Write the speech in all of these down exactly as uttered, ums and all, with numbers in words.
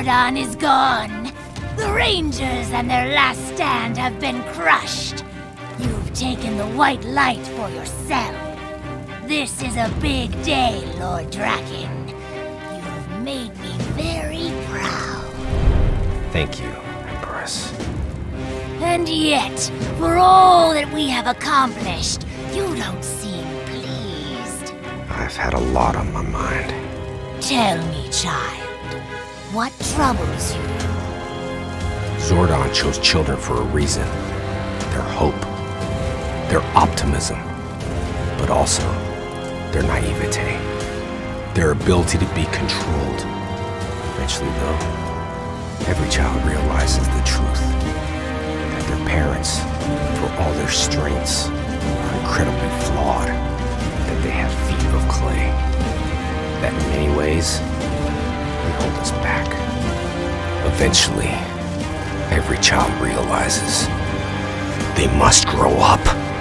Zordon is gone. The Rangers and their last stand have been crushed. You've taken the white light for yourself. This is a big day, Lord Draken. You've made me very proud. Thank you, Empress. And yet, for all that we have accomplished, you don't seem pleased. I've had a lot on my mind. Tell me, child, what troubles you? Zordon chose children for a reason. Their hope, their optimism, but also their naivete, their ability to be controlled. Eventually, though, every child realizes the truth, that their parents, for all their strengths, are incredibly flawed, that they have feet of clay, that in many ways, they hold us back. Eventually, every child realizes they must grow up.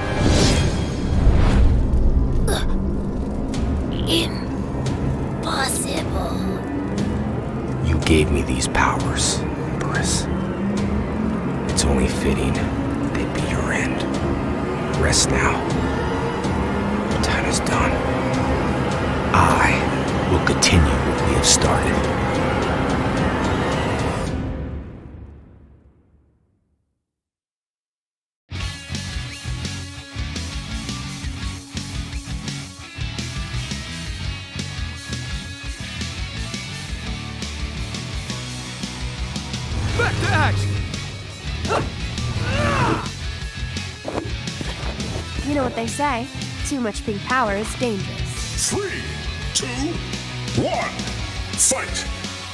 Impossible. You gave me these powers, Empress. It's only fitting they'd be your end. Rest now. Your time is done. I will continue what we have started. Back to action! You know what they say, too much pink power is dangerous. Three, two, one, fight!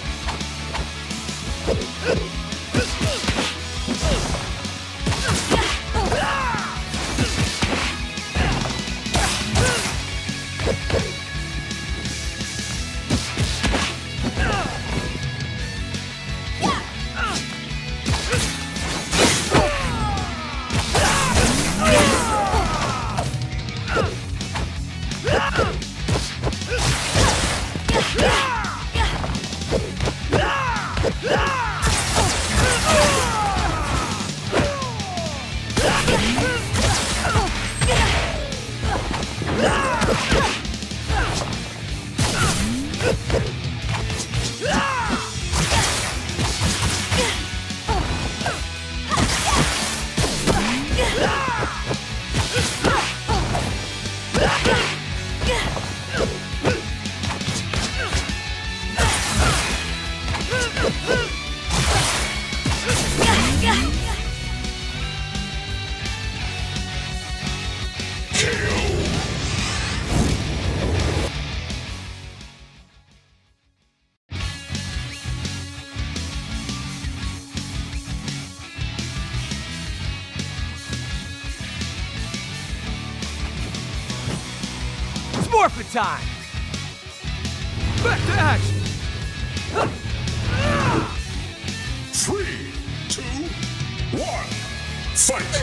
Morphin' time! Back to action! Three, two, one, fight!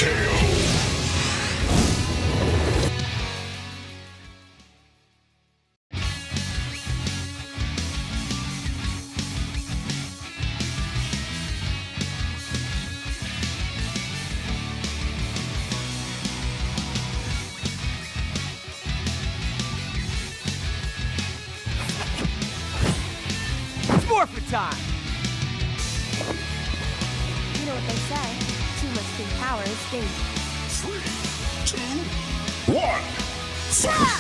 K O. Forfeit time! You know what they say, too much big power is dangerous. Three, two, one, fight!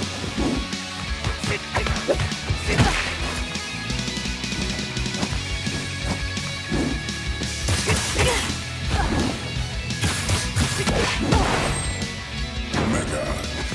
Mega.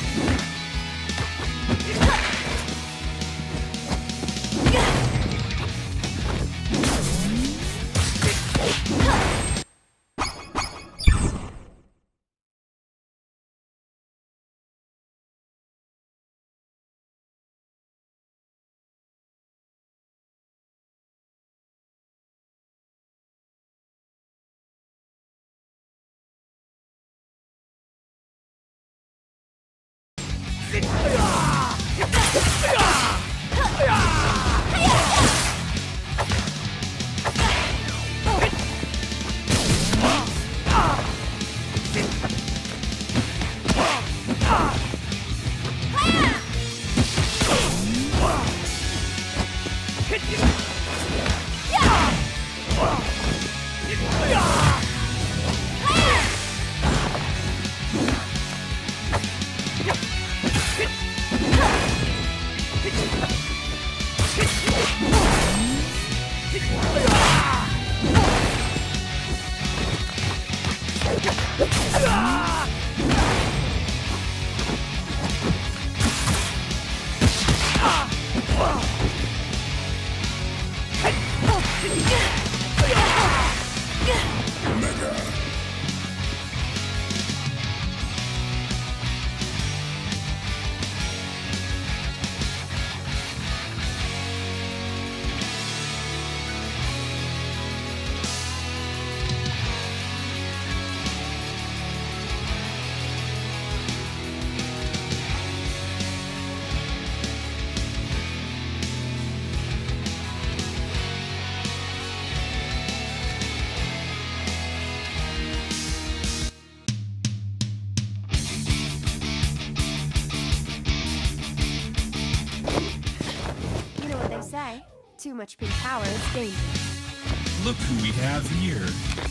Say, too much big power is dangerous. Look who we have here.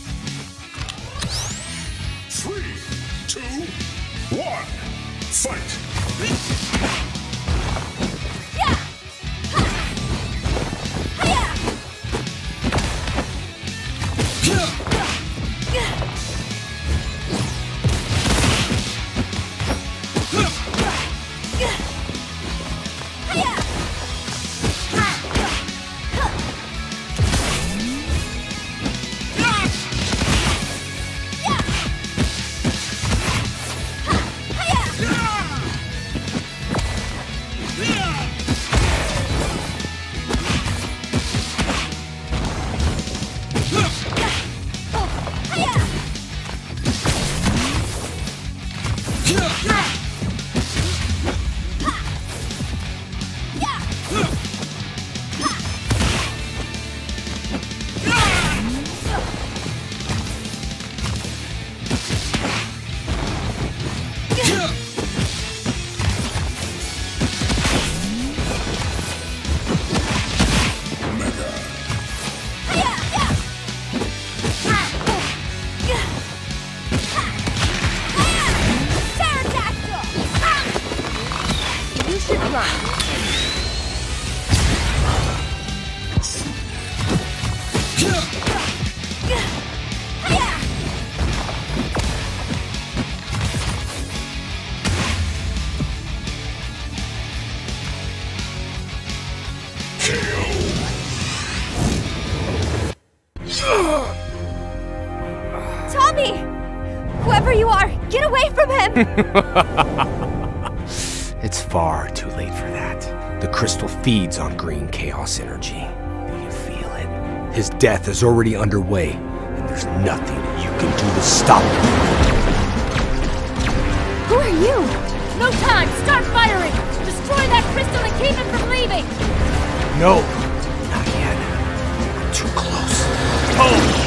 Three, two, one, fight! Tommy! Whoever you are, get away from him! It's far too late for that. The crystal feeds on green chaos energy. Do you feel it? His death is already underway, and there's nothing you can do to stop him. Who are you? No time! Start firing! Destroy that crystal and keep it from leaving! No! Not yet. Too close. Oh!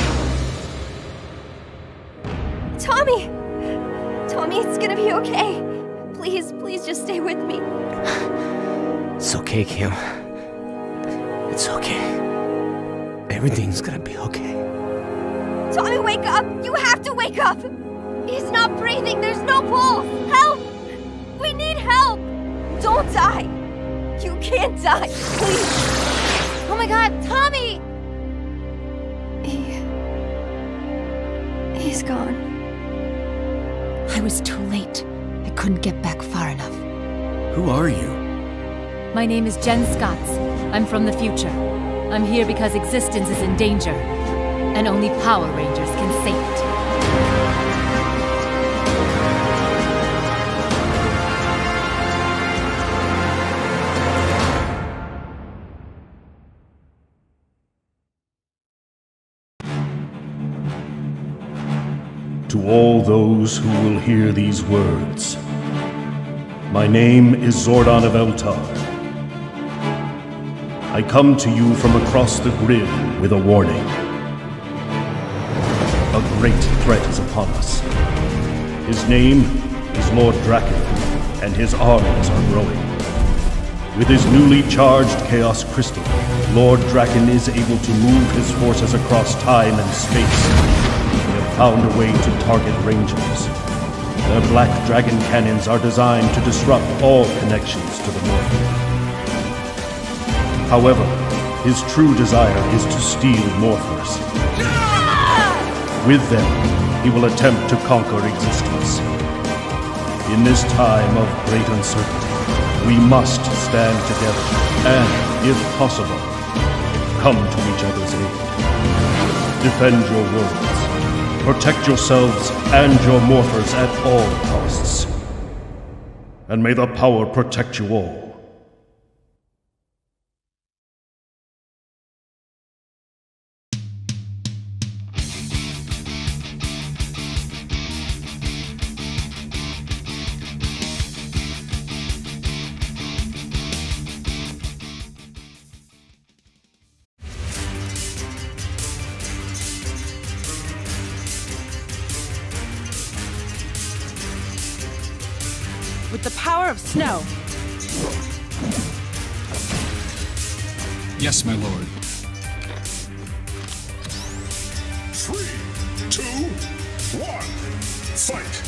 Tommy! Tommy, it's gonna be okay. Please, please just stay with me. It's okay, Kim. It's okay. Everything's gonna be okay. Tommy, wake up! You have to wake up! He's not breathing! There's no pulse! Help! We need help! Don't die! You can't die! Please! Oh my god, Tommy! He... He's gone. I was too late. I couldn't get back far enough. Who are you? My name is Jen Scotts. I'm from the future. I'm here because existence is in danger, and only Power Rangers can save it. To all those who will hear these words, my name is Zordon of Eltar. I come to you from across the grid with a warning. A great threat is upon us. His name is Lord Draken, and his armies are growing. With his newly charged Chaos Crystal, Lord Draken is able to move his forces across time and space. They have found a way to target Rangers. Their Black Dragon cannons are designed to disrupt all connections to the Morphin. However, his true desire is to steal Morphers. With them, he will attempt to conquer existence. In this time of great uncertainty, we must stand together and, if possible, come to each other's aid. Defend your worlds. Protect yourselves and your Morphers at all costs. And may the power protect you all. With the power of snow. Yes, my lord. Three, two, one, fight!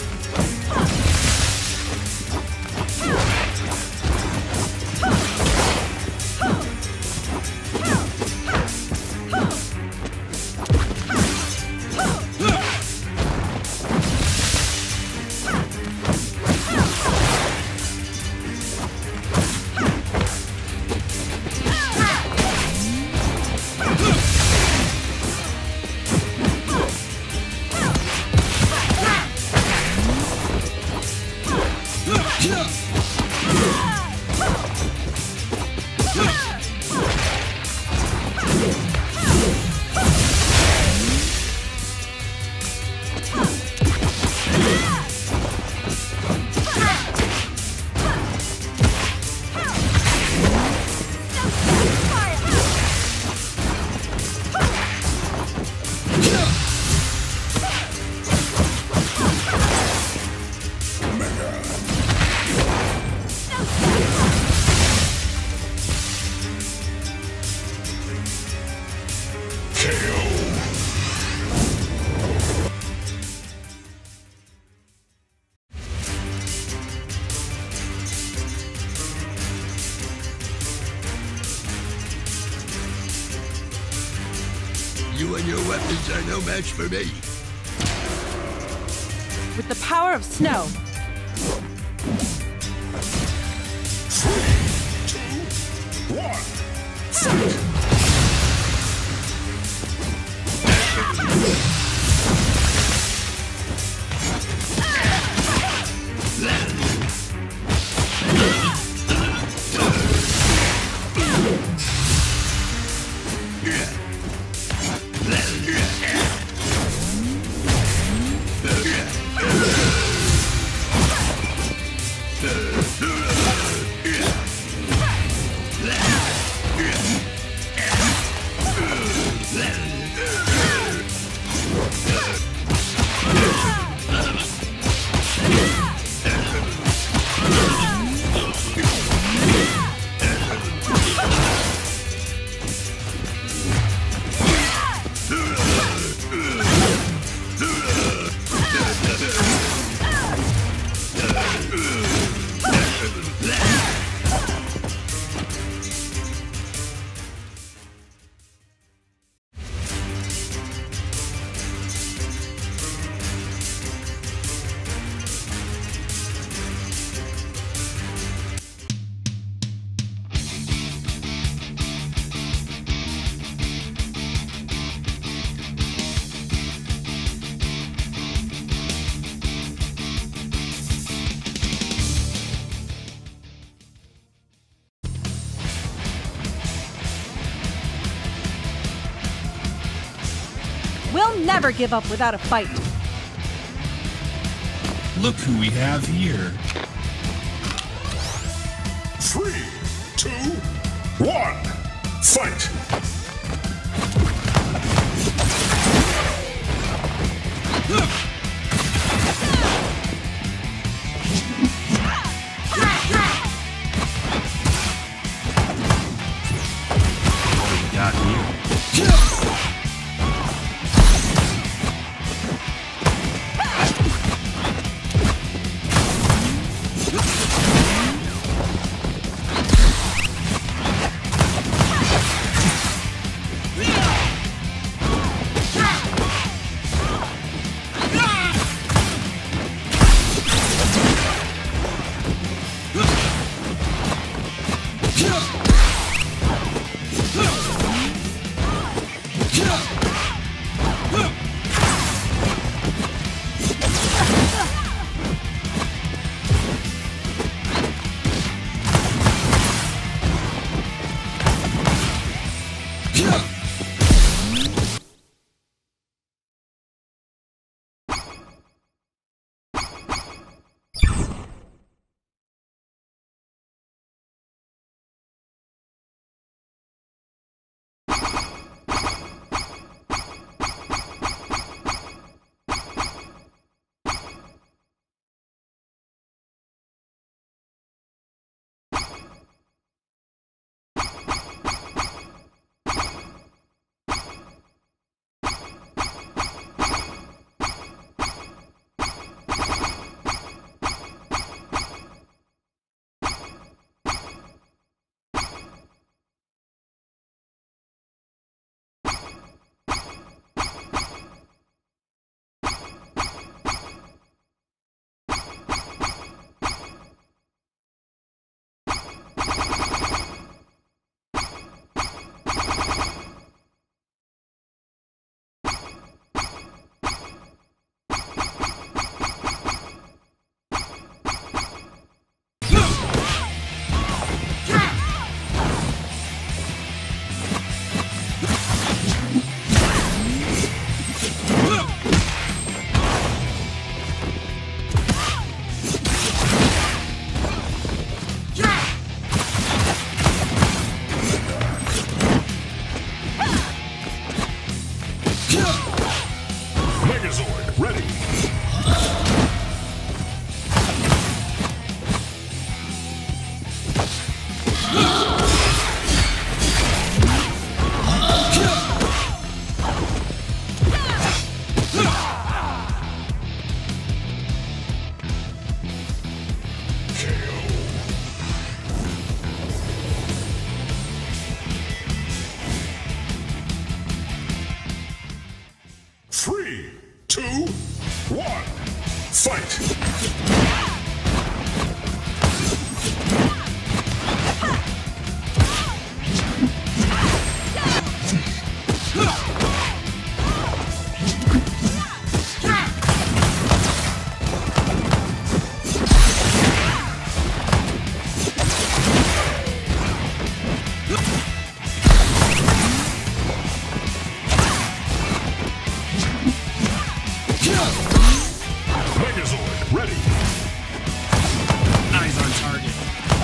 You and your weapons are no match for me. With the power of snow. Three, two, one, fight! never give up without a fight. Look who we have here. Three, two, one, fight! Got here. Megazord, ready! Three, two, one, fight! Megazord, ready! Eyes on target.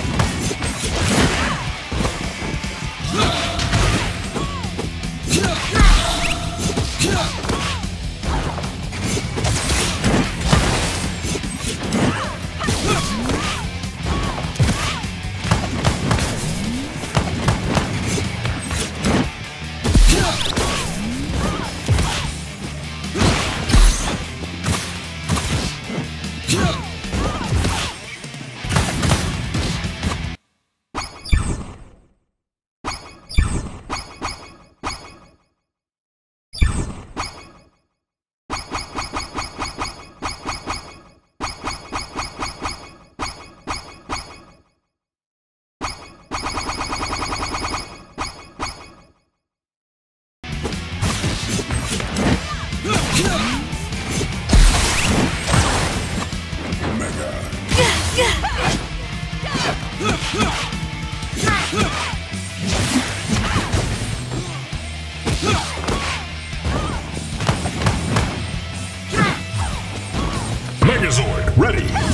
Megazord, ready.